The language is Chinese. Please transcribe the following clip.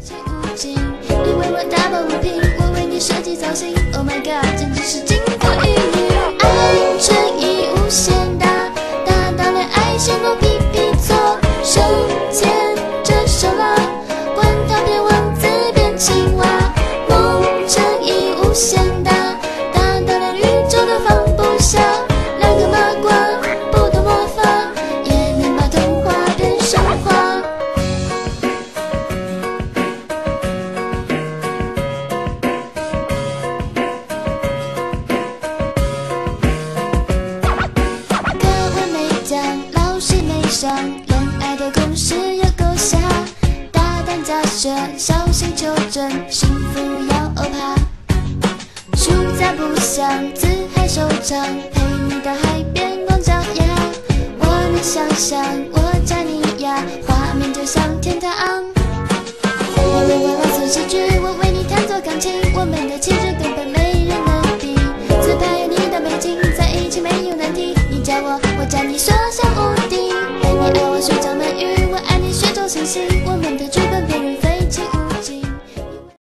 无尽，你为我打抱不平，我为你设计造型。Oh my god， 简直是金科玉律，爱诚意无限大，大到连爱线都皮皮挫，手牵着手拉，管他变王子变青蛙，梦诚意无限大，大到连宇宙都放不下，两个麻瓜不懂魔法，也能把童话变神话。课文没讲，老师没上，恋爱的公式有够瞎，大胆假设，小心求证，幸福要欧趴。暑假不想，自嗨收场，陪你到海边光脚丫。我能想象，我摘你呀，画面就像天堂。你为我朗诵诗句，我为你弹奏钢琴，我们的气质根本没人能比。自拍有你的美景，在一起没有难题。你叫我，我叫你，说想无敌。你爱我水中门鱼，我爱你水中星星。